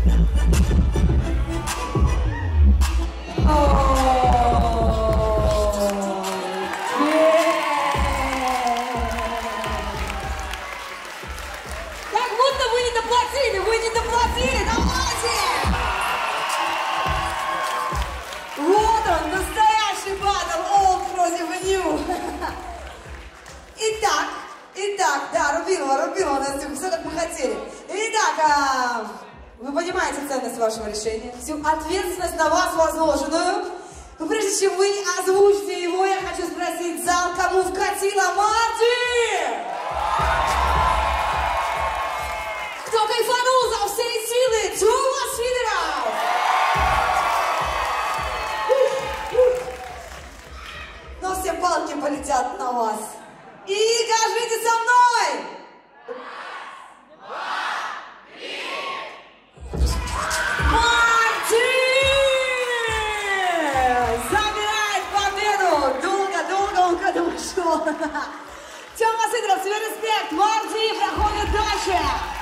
Как будто вы не доплатили, давайте! Вот он, настоящий батл, old против new. Итак, да, рубила, Настюха, все как мы хотели. Итак, вы понимаете ценность вашего решения, всю ответственность на вас возложенную. Но прежде чем вы озвучите его, я хочу спросить зал, кому вкатила Марти? Кто кайфанул за все силы? Two свидеров! Но все палки полетят на вас. И кажите со мной! Марти! Забирает победу! Долго он к этому шел. Тёма Сидоров, тебе респект! Марти проходит дальше!